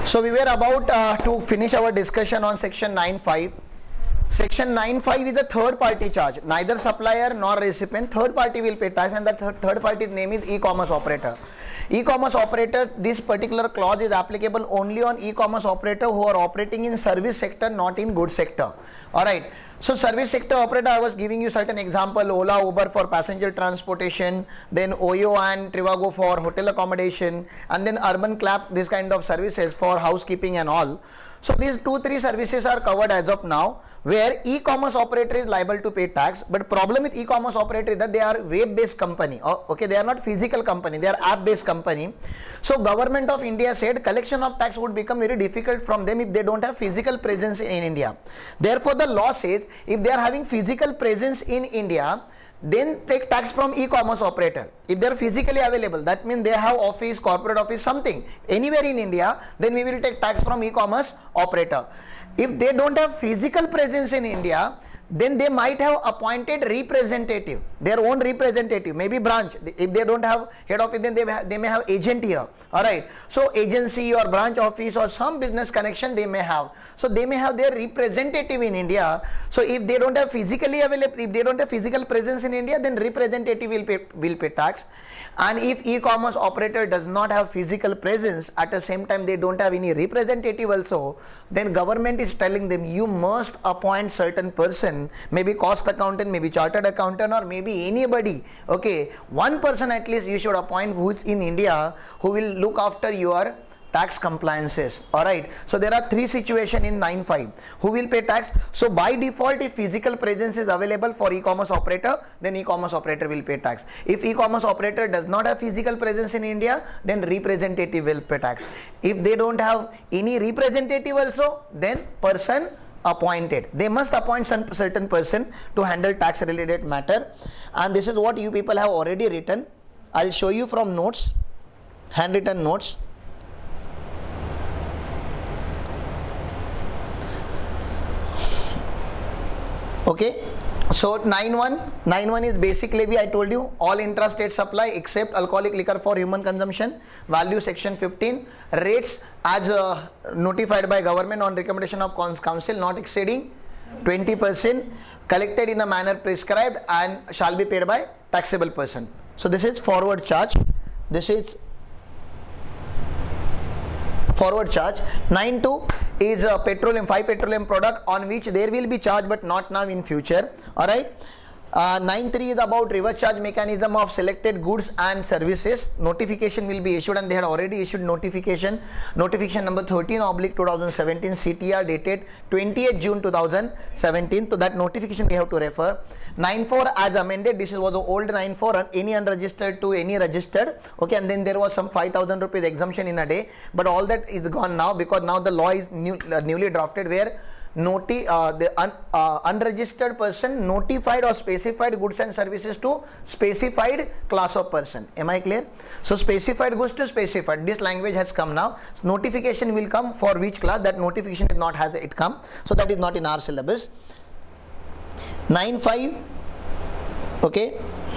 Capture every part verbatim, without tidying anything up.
So we were about uh, to finish our discussion on section nine point five. Section nine point five is a third party charge. Neither supplier nor recipient, third party will pay tax, and the th third party's name is e-commerce operator. E-commerce operator, this particular clause is applicable only on e-commerce operator who are operating in service sector, not in goods sector. Alright. So service sector operator, I was giving you certain example, Ola, Uber for passenger transportation, then Oyo and Trivago for hotel accommodation, and then Urban Clap, this kind of services for housekeeping and all. So these two, three services are covered as of now, where e-commerce operator is liable to pay tax. But problem with e-commerce operator is that they are web-based company. Oh, okay, they are not physical company, they are app-based company. So government of India said collection of tax would become very difficult from them if they don't have physical presence in India. Therefore, the law says if they are having physical presence in India, then take tax from e-commerce operator. If they are physically available, that means they have office, corporate office, something anywhere in India, then we will take tax from e-commerce operator. If they don't have physical presence in India, then they might have appointed representative, their own representative, maybe branch. If they don't have head office, then they may have, they may have agent here. Alright, so agency or branch office or some business connection they may have. So they may have their representative in India. So if they don't have physically available, if they don't have physical presence in India, then representative will pay, will pay tax. And if e-commerce operator does not have physical presence, at the same time they don't have any representative also, then government is telling them you must appoint certain person, maybe cost accountant, maybe chartered accountant, or maybe anybody. Okay, one person at least you should appoint who is in India who will look after your tax compliances. Alright, so there are three situations in nine point five. Who will pay tax? So by default, if physical presence is available for e-commerce operator, then e-commerce operator will pay tax. If e-commerce operator does not have physical presence in India, then representative will pay tax. If they don't have any representative also, then person appointed. They must appoint some certain person to handle tax related matter, and this is what you people have already written. I'll show you from notes, handwritten notes. Okay, so nine point one, nine point one is basic levy. I told you all intrastate supply except alcoholic liquor for human consumption. Value section fifteen, rates as uh, notified by government on recommendation of council not exceeding twenty percent, collected in a manner prescribed and shall be paid by taxable person. So this is forward charge. This is forward charge. nine point two is a petroleum, five petroleum product on which there will be charge but not now, in future. Alright. Uh, nine point three is about reverse charge mechanism of selected goods and services. Notification will be issued, and they had already issued notification. Notification number thirteen oblique twenty seventeen C T R dated twentieth June two thousand seventeen. So that notification we have to refer. nine point four as amended, this was the old nine point four, any unregistered to any registered. Okay, and then there was some five thousand rupees exemption in a day, but all that is gone now because now the law is new, uh, newly drafted, where noti uh, the un, uh, unregistered person notified or specified goods and services to specified class of person. Am I clear? So specified goods to specified, this language has come now. So notification will come for which class, that notification is not has it come, so that is not in our syllabus. nine point five, okay,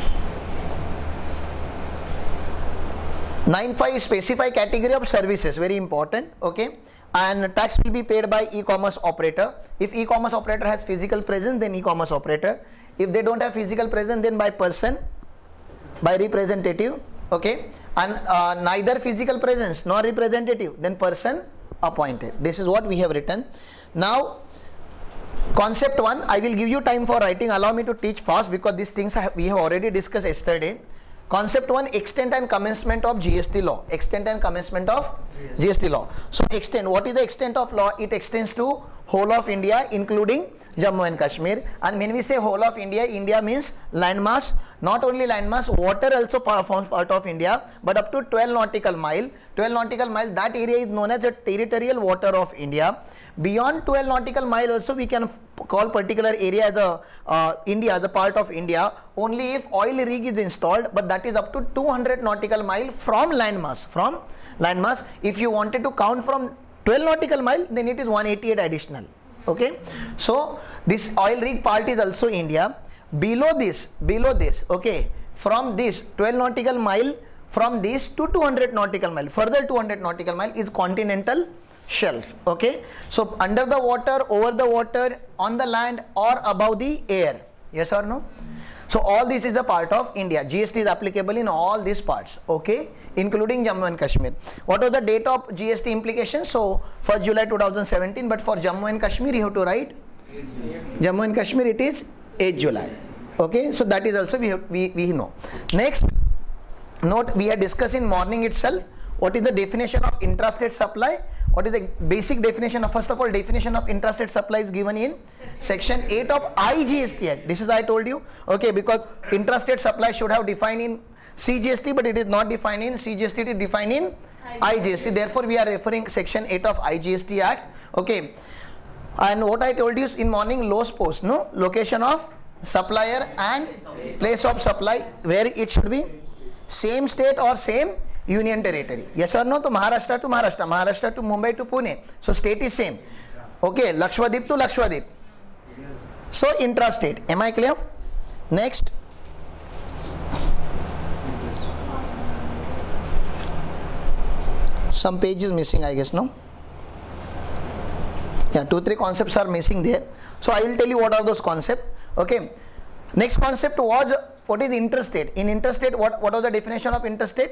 nine point five specify category of services, very important. Okay, and tax will be paid by e-commerce operator. If e-commerce operator has physical presence, then e-commerce operator. If they don't have physical presence, then by person, by representative. Okay, and uh, neither physical presence nor representative, then person appointed. This is what we have written. Now concept one, I will give you time for writing. Allow me to teach fast because these things I have, we have already discussed yesterday. Concept one, extent and commencement of G S T law. Extent and commencement of G S T law. So extent, what is the extent of law? It extends to whole of India including Jammu and Kashmir. And when we say whole of India, India means landmass, not only landmass, water also forms part of India, but up to twelve nautical mile. twelve nautical mile, that area is known as the territorial water of India. Beyond twelve nautical mile also we can call particular area as a uh, India, as a part of India, only if oil rig is installed, but that is up to two hundred nautical mile from landmass, from landmass. If you wanted to count from twelve nautical mile, then it is one eighty-eight additional. Okay, so this oil rig part is also India. Below this, below this, okay, from this twelve nautical mile, from this to two hundred nautical mile, further two hundred nautical mile is continental shelf. Okay, so under the water, over the water, on the land, or above the air. Yes or no? So all this is a part of India. G S T is applicable in all these parts, okay, including Jammu and Kashmir. What was the date of G S T implication? So first July two thousand seventeen, but for Jammu and Kashmir you have to write Jammu and Kashmir, it is eighth July. Okay, so that is also we have, we, we know. Next, note, we had discussed in morning itself what is the definition of intrastate supply. What is the basic definition of, first of all, definition of intrastate supply is given in section eight of I G S T Act. This is I told you, okay, because intrastate supply should have defined in C G S T, but it is not defined in C G S T, it is defined in I G S T. Therefore, we are referring section eight of I G S T Act. Okay, and what I told you is in morning, lows post, no, location of supplier and place of supply, where it should be same state or same union territory. Yes or no? So Maharashtra to Maharashtra, Maharashtra to Mumbai to Pune. So state is same. Okay, Lakshadweep to Lakshadweep. So intrastate. Am I clear? Next. Some page is missing, I guess, no? Yeah, two, three concepts are missing there. So I will tell you what are those concepts. Okay. Next concept was, what is interstate? In interstate, what, what was the definition of interstate?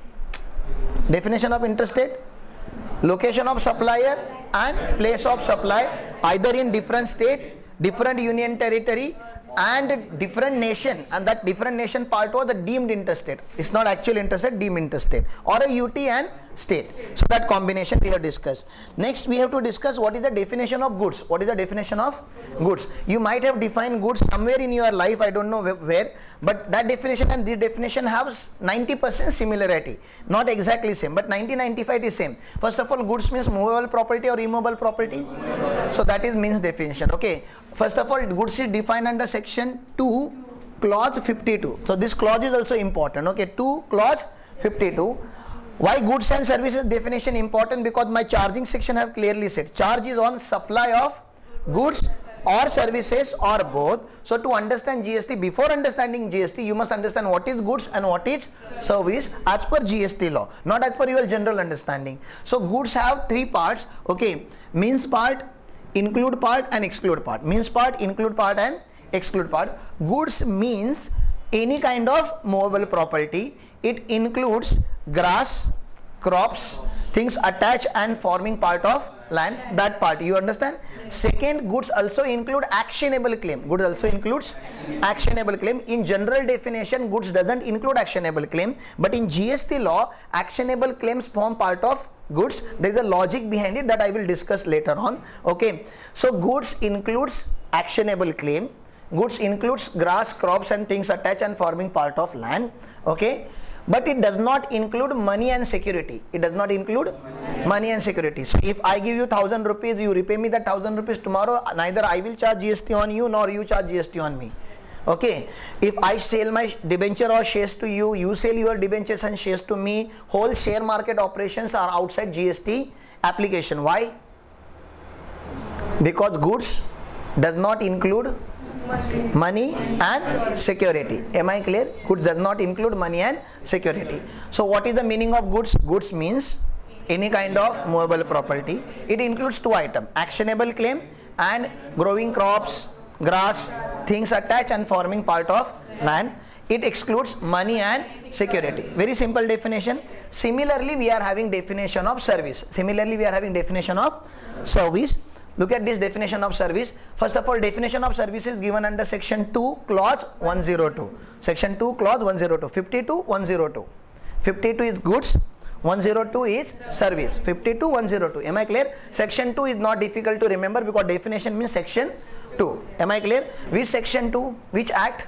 Definition of interstate: location of supplier and place of supply either in different state, different union territory and different nation, and that different nation part was the deemed interstate. It's not actual interstate, deemed interstate, or a U T and state. So that combination we have discussed. Next we have to discuss what is the definition of goods. What is the definition of goods? You might have defined goods somewhere in your life, I don't know where, but that definition and this definition has ninety percent similarity. Not exactly same, but ninety to ninety-five is same. First of all, goods means movable property or immovable property. So that is means definition. Okay. First of all, goods is defined under section two, clause fifty-two. So this clause is also important. Okay, two, clause fifty-two. Why goods and services definition important? Because my charging section have clearly said charge is on supply of goods or services or both. So to understand G S T, before understanding G S T, you must understand what is goods and what is service as per G S T law, not as per your general understanding. So goods have three parts. Okay, means part, include part and exclude part. Means part, include part and exclude part. Goods means any kind of movable property. It includes grass, crops, things attached and forming part of land, that part, you understand. Second, goods also include actionable claim. Goods also includes actionable claim. In general definition, goods doesn't include actionable claim, but in G S T law, actionable claims form part of goods. There is a logic behind it that I will discuss later on. Okay, so goods includes actionable claim. Goods includes grass, crops and things attached and forming part of land. Okay, but it does not include money and security. It does not include money and security. So if I give you thousand rupees, you repay me that thousand rupees tomorrow, neither I will charge G S T on you nor you charge G S T on me. Okay, if I sell my debenture or shares to you, you sell your debentures and shares to me, whole share market operations are outside G S T application. Why? Because goods does not include money and security. Am I clear? Goods does not include money and security. So what is the meaning of goods? Goods means any kind of movable property. It includes two items: actionable claim and growing crops, grass, things attached and forming part of land. It excludes money and security. Very simple definition. Similarly, we are having definition of service. Similarly, we are having definition of service. Look at this definition of service. First of all, definition of service is given under section two, clause one oh two. Section two, clause one oh two. fifty-two, one oh two. fifty-two is goods, one oh two is service. fifty-two, one oh two. Am I clear? Section two is not difficult to remember because definition means section two. Am I clear? Which section two? Which act?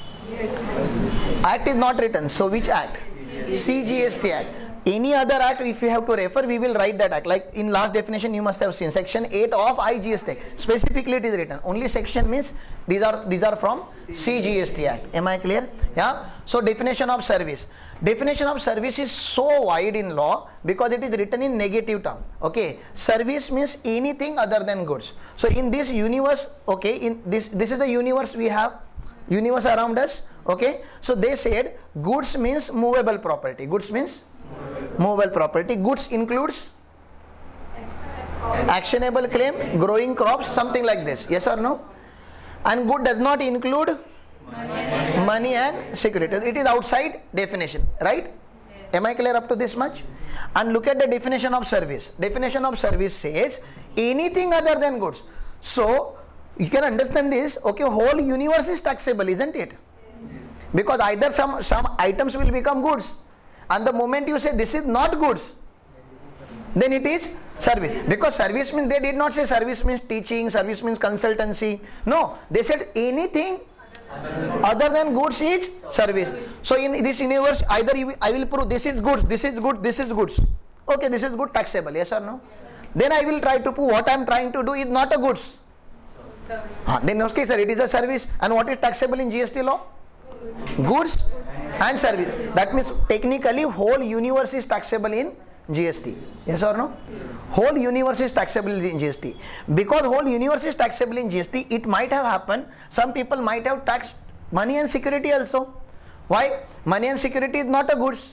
Act is not written. So which act? C G S T Act. Any other act, if you have to refer, we will write that act. Like in last definition, you must have seen section eight of I G S T. Specifically, it is written. Only section means these are these are from C G S T Act. Am I clear? Yeah. So definition of service. Definition of service is so wide in law because it is written in negative term. Okay. Service means anything other than goods. So in this universe, okay, in this this is the universe we have, universe around us. Okay. So they said goods means movable property. Goods means movable property. Goods includes actionable claim, growing crops, something like this. Yes or no? And good does not include money, money and securities. It is outside definition, right? Yes. Am I clear up to this much? And look at the definition of service. Definition of service says anything other than goods. So you can understand this. Okay, whole universe is taxable, isn't it? Because either some some items will become goods, and the moment you say this is not goods, then it is service. Because service means, they did not say service means teaching, service means consultancy. No, they said anything other than goods is service. So in this universe, either you, I will prove this is goods, this is good, this is goods. Okay, this is good, taxable. Yes or no? Then I will try to prove what I am trying to do is not a goods. Ah, then okay sir, it is a service. And what is taxable in G S T law? Goods and service. That means technically whole universe is taxable in G S T. Yes or no? Whole universe is taxable in G S T. Because whole universe is taxable in G S T, it might have happened, some people might have taxed money and security also. Why? Money and security is not a goods.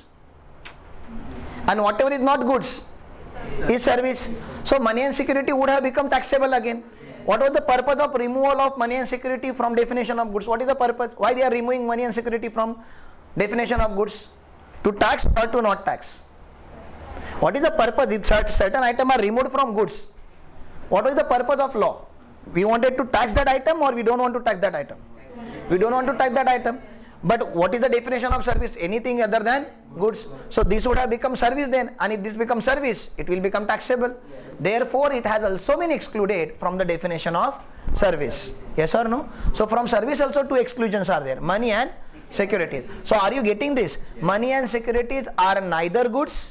And whatever is not goods is service. So money and security would have become taxable again. What was the purpose of removal of money and security from definition of goods? What is the purpose? Why they are removing money and security from definition of goods? To tax or to not tax? What is the purpose? If certain items are removed from goods, what was the purpose of law? We wanted to tax that item, or we don't want to tax that item? We don't want to tax that item. But what is the definition of service? Anything other than goods. So this would have become service then, and if this becomes service, it will become taxable. Therefore, it has also been excluded from the definition of service. Yes or no? So from service also two exclusions are there, money and securities. So are you getting this? Money and securities are neither goods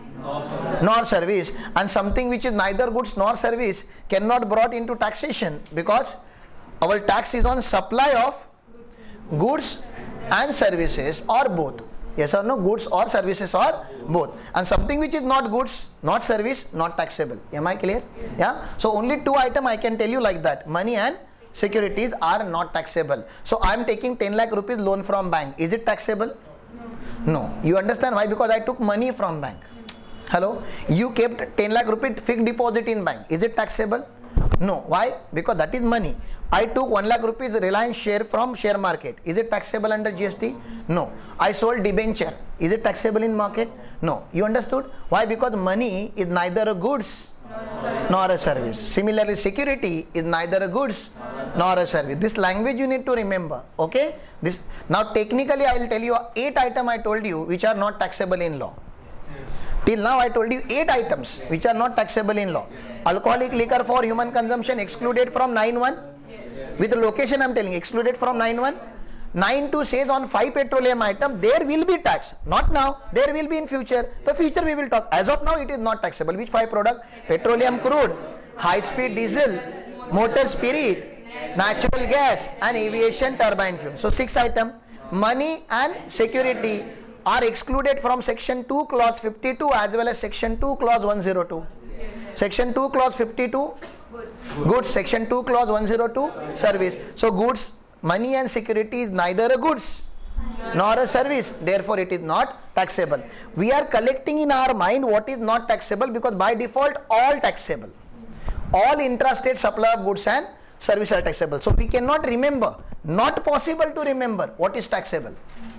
nor service, and something which is neither goods nor service cannot brought into taxation, because our tax is on supply of goods and services, or both. Yes or no? Goods or services, or both. And something which is not goods, not service, not taxable. Am I clear? Yes. Yeah. So only two items I can tell you like that. Money and securities are not taxable. So I am taking ten lakh rupees loan from bank. Is it taxable? No. No. You understand why? Because I took money from bank. Hello? You kept ten lakh rupees fixed deposit in bank. Is it taxable? No. Why? Because that is money. I took one lakh rupees Reliance share from share market. Is it taxable under G S T? No. I sold debenture. Is it taxable in market? No. You understood? Why? Because money is neither a goods nor a service. Similarly, security is neither a goods nor a service. This language you need to remember. Okay? This now technically I will tell you eight items I told you which are not taxable in law. Till now I told you eight items which are not taxable in law. Alcoholic liquor for human consumption excluded from nine one. With the location I am telling, excluded from nine one. nine two says on five petroleum items there will be tax. Not now, there will be in future. The future we will talk. As of now it is not taxable. Which five products? Petroleum crude, high speed diesel, motor spirit, natural gas, and aviation turbine fuel. So six items. Money and security are excluded from section two clause fifty-two as well as section two clause one oh two. Section two clause fifty-two goods, section two clause one oh two service. So goods, money and security is neither a goods nor a service, therefore it is not taxable. We are collecting in our mind what is not taxable, because by default all taxable, all intrastate supply of goods and service are taxable. So we cannot remember, not possible to remember what is taxable.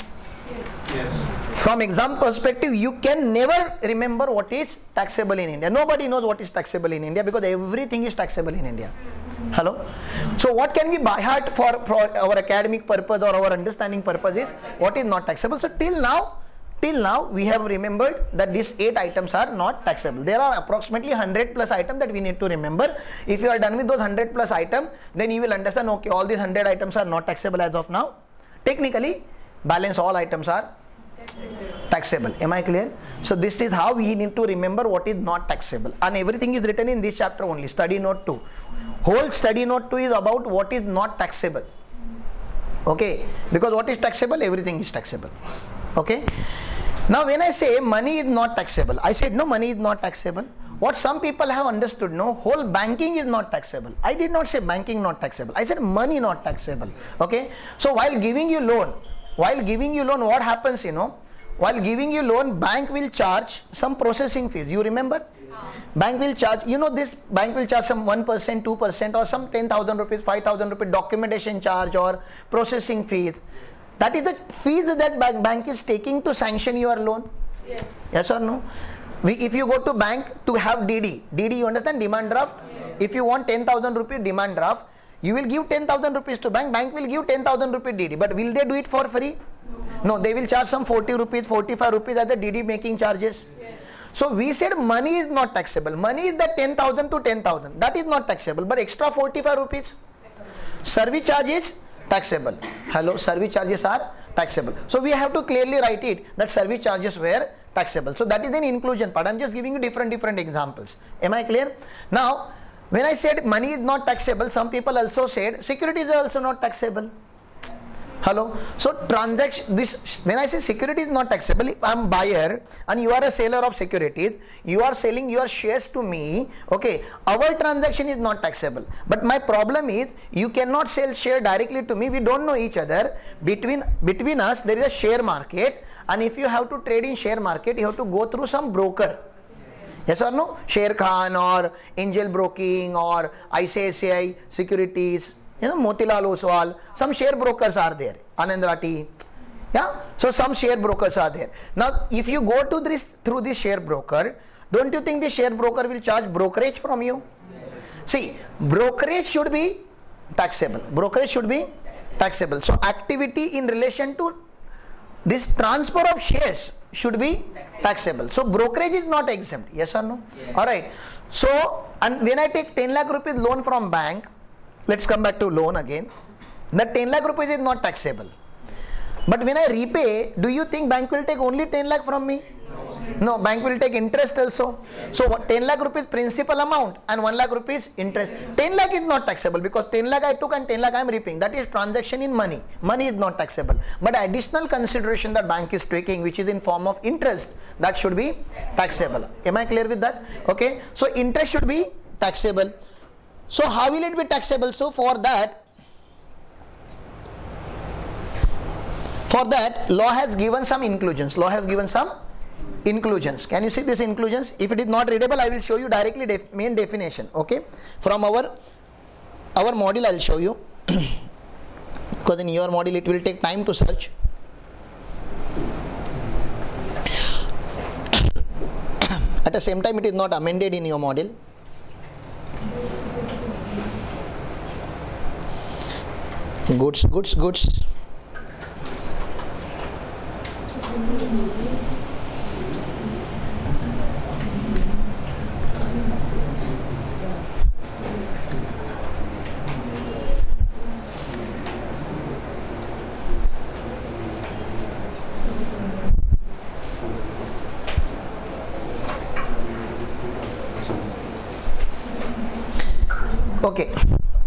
Yes. From exam perspective, you can never remember what is taxable in India. Nobody knows what is taxable in India, because everything is taxable in India. Hello? So what can we by heart for, for our academic purpose or our understanding purpose is what is not taxable. So till now, till now we have remembered that these eight items are not taxable. There are approximately one hundred plus items that we need to remember. If you are done with those one hundred plus items, then you will understand, okay, all these one hundred items are not taxable as of now. Technically, balance all items are taxable. Am I clear? So this is how we need to remember what is not taxable, and everything is written in this chapter only, study note two. Whole study note two is about what is not taxable. Okay, because what is taxable, everything is taxable. Okay, now when I say money is not taxable, I said no, money is not taxable. What some people have understood, no, whole banking is not taxable. I did not say banking not taxable, I said money not taxable. Okay, so while giving you loan, while giving you loan, what happens, you know, while giving you loan, bank will charge some processing fees. You remember? Bank will charge, you know, this bank will charge some one percent, two percent or some ten thousand rupees, five thousand rupees documentation charge or processing fees. That is the fees that bank, bank is taking to sanction your loan. Yes. Yes or no? We, if you go to bank to have D D, D D you understand, demand draft? Yes. If you want ten thousand rupees demand draft, you will give ten thousand rupees to bank, bank will give ten thousand rupees D D. But will they do it for free? No. No, they will charge some forty rupees, forty-five rupees as the D D making charges. Yes. So we said money is not taxable. Money is the ten thousand to ten thousand. That is not taxable. But extra forty-five rupees, service charge is taxable. Hello, service charges are taxable. So we have to clearly write it that service charges were taxable. So that is an inclusion part. I am just giving you different different examples. Am I clear? Now, when I said money is not taxable, some people also said securities are also not taxable. Hello. So transaction, this, when I say security is not taxable, if I am buyer and you are a seller of securities, you are selling your shares to me, okay, our transaction is not taxable. But my problem is you cannot sell share directly to me, we don't know each other. Between, between us there is a share market, and if you have to trade in share market, you have to go through some broker. Yes or no? Sher Khan or Angel Broking or I C I C I Securities, you know, Motilal Oswal, some share brokers are there, Anand Rathi, yeah, so some share brokers are there. Now, if you go to this through this share broker, don't you think the share broker will charge brokerage from you? Yes. See, brokerage should be taxable, brokerage should be taxable. So, activity in relation to this transfer of shares should be taxable. So, brokerage is not exempt, yes or no? Yes. Alright, so, and when I take ten lakh rupees loan from bank, let's come back to loan again. That ten lakh rupees is not taxable. But when I repay, do you think bank will take only ten lakh from me? No, bank will take interest also. So ten lakh rupees principal amount and one lakh rupees interest. ten lakh is not taxable because ten lakh I took and ten lakh I am repaying. That is transaction in money. Money is not taxable. But additional consideration that bank is taking, which is in form of interest, that should be taxable. Am I clear with that? Okay. So interest should be taxable. So how will it be taxable? So for that, for that law has given some inclusions. Law has given some inclusions. Can you see these inclusions? If it is not readable, I will show you directly def main definition. Okay, from our our model I will show you because in your model it will take time to search. At the same time, it is not amended in your model. Goods, goods, goods. Okay.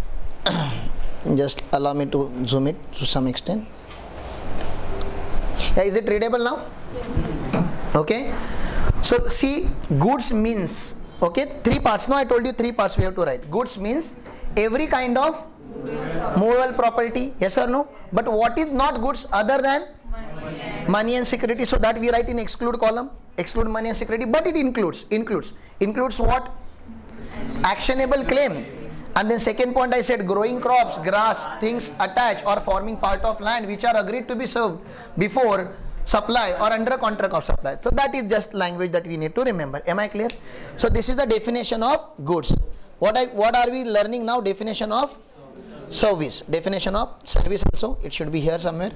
Just allow me to zoom it to some extent. Yeah, is it readable now? Yes. Okay. So see, goods means, okay, three parts. No, I told you three parts we have to write. Goods means every kind of movable property. Yes or no? But what is not goods other than money, money and security? So that we write in exclude column. Exclude money and security. But it includes, includes, includes what? Actionable claim. And then second point I said growing crops, grass, things attached or forming part of land which are agreed to be served before supply or under a contract of supply. So that is just language that we need to remember. Am I clear? So this is the definition of goods. What I what are we learning now? Definition of service. Definition of service also. It should be here somewhere.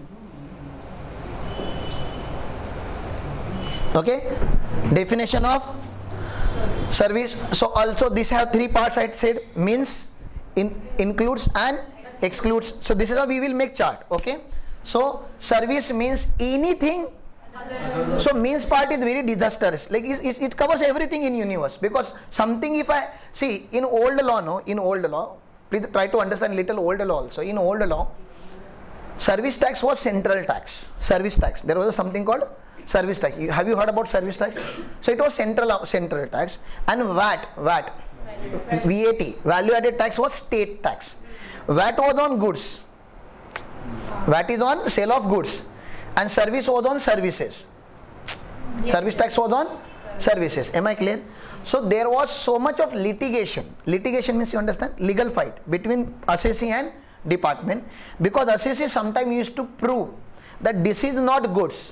Okay. Definition of service. So also this have three parts I said, means, in, includes and excludes. So this is how we will make chart. Okay. So service means anything. So means part is very disastrous. Like it, it, it covers everything in universe, because something if I see in old law, no, in old law, please try to understand little old law also. In old law, service tax was central tax. Service tax. There was something called service tax. Have you heard about service tax? So it was central central tax, and V A T, V A T, V A T, value added tax was state tax. V A T was on goods. V A T is on sale of goods, and service was on services. Service tax was on services. Am I clear? So there was so much of litigation. Litigation means, you understand, legal fight between assessee and department, because assessee sometimes used to prove that this is not goods.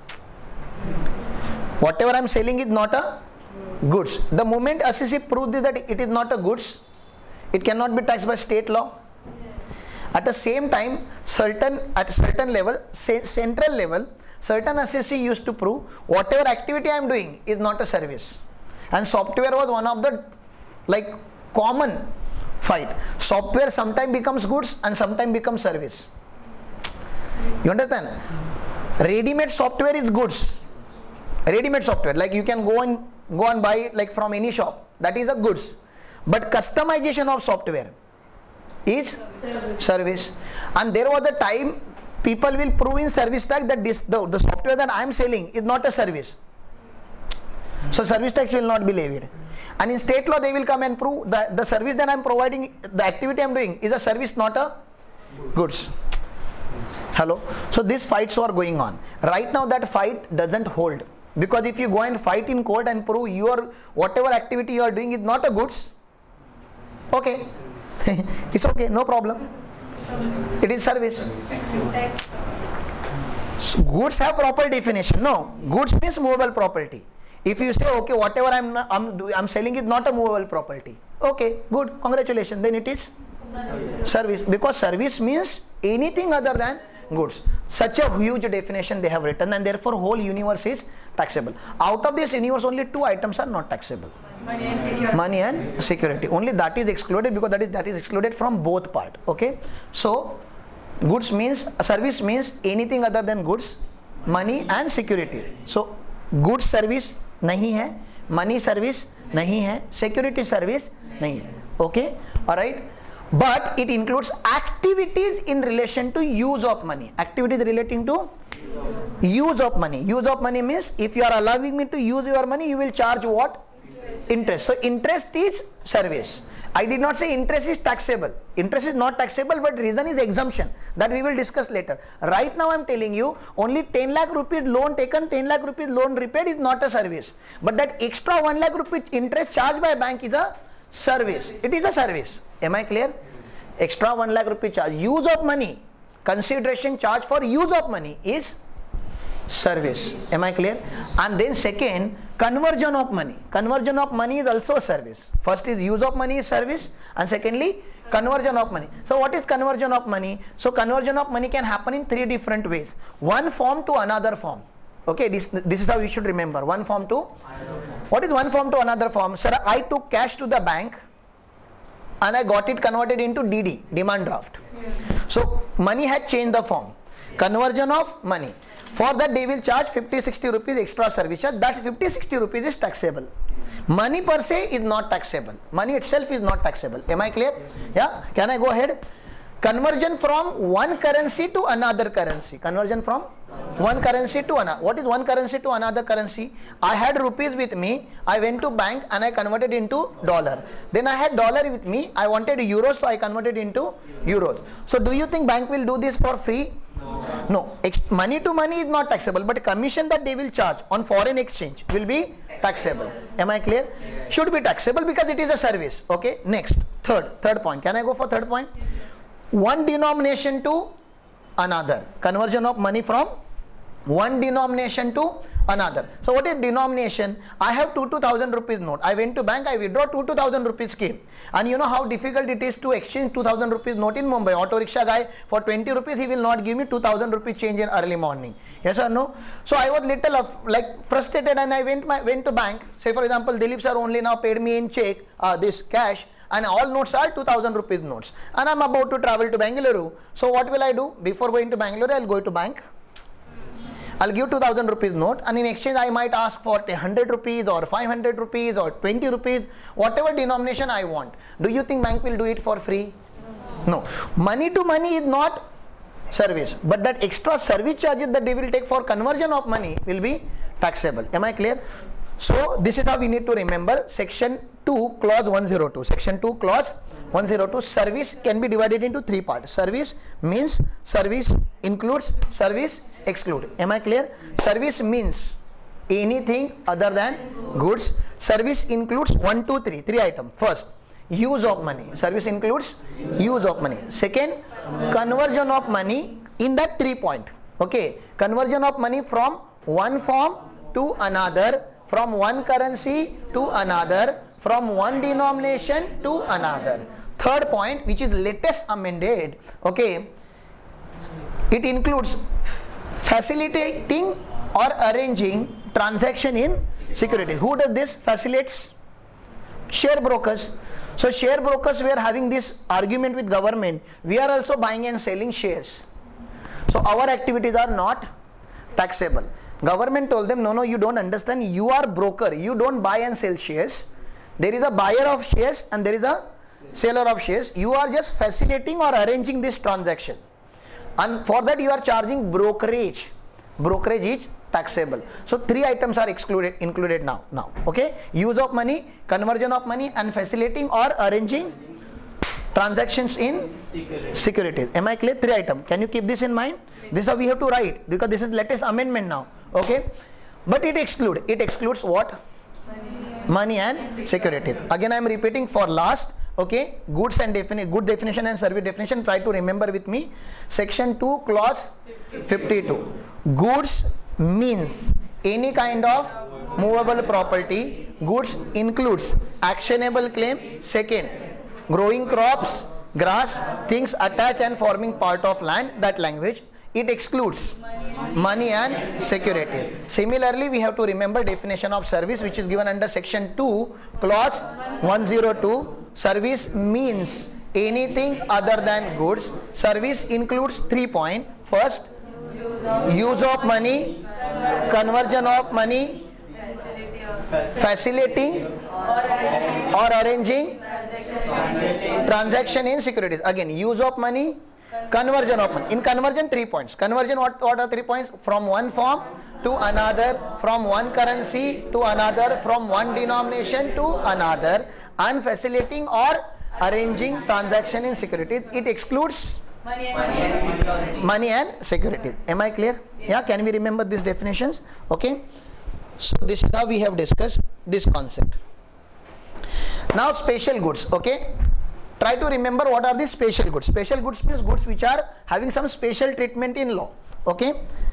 Whatever I am selling is not a goods. The moment assessee proved that it is not a goods, it cannot be taxed by state law. At the same time, certain at certain level, central level, certain assessee used to prove whatever activity I am doing is not a service. And software was one of the like common fight. Software sometimes becomes goods and sometimes becomes service. You understand? Ready-made software is goods. Ready-made software, like you can go and go and buy like from any shop, that is a goods. But customization of software is service. service. And there was a time people will prove in service tax that this the, the software that I am selling is not a service. So service tax will not be levied. And in state law they will come and prove that the service that I am providing, the activity I am doing is a service, not a goods. Hello. So these fights were going on. Right now that fight doesn't hold, because if you go and fight in court and prove your whatever activity you are doing is not a goods, okay, it's okay, no problem. It is service. So goods have proper definition. No, goods means movable property. If you say, okay, whatever I'm I'm I'm selling is not a movable property, okay, good, congratulations. Then it is service. service, because service means anything other than goods. Such a huge definition they have written, and therefore whole universe is taxable. Out of this universe, only two items are not taxable: money and security. Money and security. Only that is excluded, because that is that is excluded from both part. Okay. So goods means, service means anything other than goods, money and security. So goods service नहीं है, money service नहीं है, security service नहीं है. Okay. All right. But it includes activities in relation to use of money. Activities relating to use of money. Use of money means if you are allowing me to use your money, you will charge what? Interest. So interest is service. I did not say interest is taxable. Interest is not taxable, but reason is exemption. That we will discuss later. Right now I am telling you, only ten lakh rupees loan taken, ten lakh rupees loan repaid is not a service. But that extra one lakh rupees interest charged by bank is a service. It is a service. Am I clear? Extra one lakh rupee charge. Use of money, consideration charge for use of money is service. Am I clear? And then second, conversion of money. Conversion of money is also a service. First is use of money is service, and secondly conversion of money. So what is conversion of money? So conversion of money can happen in three different ways. One form to another form. Okay, this, this is how you should remember. One form to, what is one form to another form? Sir, I took cash to the bank and I got it converted into D D, demand draft. So money had changed the form. Conversion of money. For that they will charge fifty sixty rupees extra service charge. That fifty sixty rupees is taxable. Money per se is not taxable. Money itself is not taxable. Am I clear? Yeah. Can I go ahead? Conversion from one currency to another currency. Conversion from one currency to another. What is one currency to another currency? I had rupees with me. I went to bank and I converted into dollar. Then I had dollar with me. I wanted euros, so I converted into euros. So do you think bank will do this for free? No. Ex money to money is not taxable, but commission that they will charge on foreign exchange will be taxable. Am I clear? Should be taxable because it is a service. Okay. Next, third, third point. Can I go for third point? One denomination to another. Conversion of money from one denomination to another. So what is denomination? I have two two thousand rupees note. I went to bank. I withdraw two two thousand rupees came. And you know how difficult it is to exchange two thousand rupees note in Mumbai. Auto rickshaw guy for twenty rupees he will not give me two thousand rupees change in early morning. Yes or no? So I was little of like frustrated and I went my went to bank. Say for example, Dilip sir only now paid me in check uh, this cash. And all notes are two thousand rupees notes, and I am about to travel to Bangalore. So what will I do? Before going to Bangalore, I will go to bank. I will give two thousand rupees note, and in exchange I might ask for one hundred rupees or five hundred rupees or twenty rupees, whatever denomination I want. Do you think bank will do it for free? No. Money to money is not service, but that extra service charges that they will take for conversion of money will be taxable. Am I clear? So this is how we need to remember section two clause one oh two. Section two clause one oh two. Service can be divided into three parts. Service means service includes, service exclude. Am I clear? Service means anything other than goods. Service includes one, two, three, three items. First, use of money. Service includes use of money. Second, conversion of money in that three point. Okay, conversion of money from one form to another, from one currency to another, from one denomination to another. Third point, which is latest amended, okay, it includes facilitating or arranging transaction in securities. Who does this? Facilitates? Share brokers. So share brokers, we are having this argument with government. We are also buying and selling shares. So our activities are not taxable. Government told them, no, no, you don't understand. You are broker. You don't buy and sell shares. There is a buyer of shares and there is a seller of shares. You are just facilitating or arranging this transaction. And for that you are charging brokerage. Brokerage is taxable. So three items are excluded, included now. Now, okay? Use of money, conversion of money, and facilitating or arranging transactions in securities. Am I clear? Three items. Can you keep this in mind? This is how we have to write, because this is latest amendment now. Okay? But it excludes. It excludes what? Money and securities. Again, I am repeating for last. Okay, goods and defini good definition and service definition. Try to remember with me. Section two, clause fifty-two. Goods means any kind of movable property. Goods includes actionable claim. Second, growing crops, grass, things attached and forming part of land. That language. It excludes money and security. Similarly, we have to remember definition of service, which is given under section two, clause one oh two. Service means anything other than goods. Service includes three points. First, use of money, conversion of money, facilitating or arranging transaction in securities. Again, use of money, conversion of money. In conversion, three points. Conversion, what, what are three points? From one form to another, from one currency to another, from one denomination to another, and facilitating or arranging transaction in securities. It excludes money and, money and securities. Am I clear? Yeah. Yeah, can we remember these definitions? Okay. So this is how we have discussed this concept. Now special goods. Okay. Try to remember what are the special goods. Special goods means goods which are having some special treatment in law. Okay.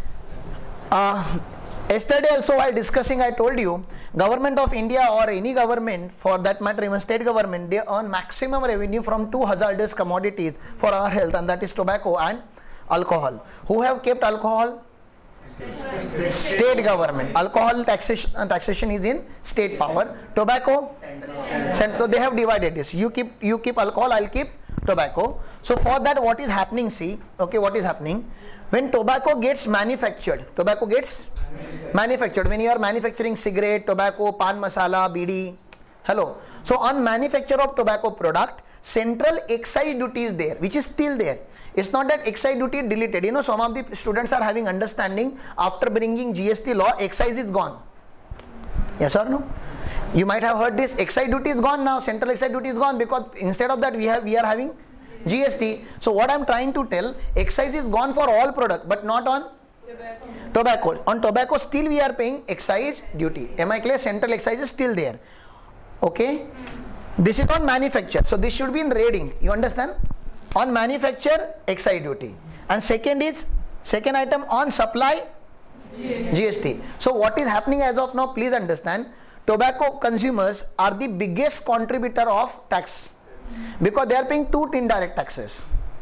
Uh, yesterday also while discussing, I told you government of India or any government for that matter, even state government, they earn maximum revenue from two hazardous commodities for our health, and that is tobacco and alcohol. Who have kept alcohol? State government. Alcohol taxation, uh, taxation is in state power. Tobacco, so they have divided this. You keep you keep alcohol, I'll keep tobacco. So for that, what is happening? See, okay, what is happening? When tobacco gets manufactured, tobacco gets manufactured. When you are manufacturing cigarette, tobacco, pan masala, B D, hello. So on manufacture of tobacco product, central excise duty is there, which is still there. It's not that excise duty is deleted. You know, some of the students are having understanding after bringing G S T law, excise is gone. Yes or no? You might have heard this. Excise duty is gone now. Central excise duty is gone, because instead of that we have we are having G S T. So what I am trying to tell, excise is gone for all product, but not on tobacco. tobacco. On tobacco still we are paying excise duty. Am I clear? Central excise is still there. Okay. This is on manufacture. So this should be in rating. You understand? On manufacture, excise duty. And second is, second item on supply, G S T. So what is happening as of now, please understand, tobacco consumers are the biggest contributor of tax, because they are paying two indirect taxes.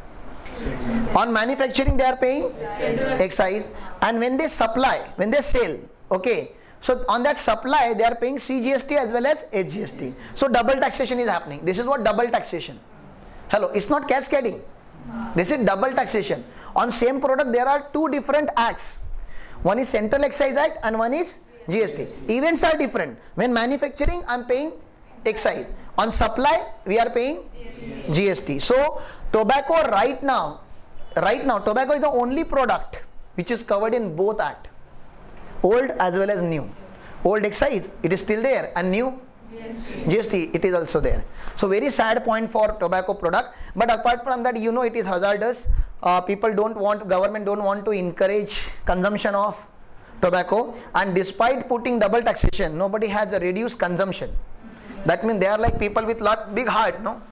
On manufacturing they are paying excise, and when they supply, when they sell, okay, so on that supply they are paying C G S T as well as H G S T. So double taxation is happening. This is what double taxation. Hello, it's not cascading. This is double taxation. On same product there are two different acts. One is Central Excise Act and one is G S T. Events are different. When manufacturing I am paying excise. On supply we are paying G S T. So tobacco right now, right now tobacco is the only product which is covered in both act. Old as well as new. Old excise, it is still there, and new G S T, it is also there. So very sad point for tobacco product. But apart from that, you know, it is hazardous. Uh, people don't want, government don't want to encourage consumption of tobacco, and despite putting double taxation, nobody has a reduced consumption. That means they are like people with lot big heart, no?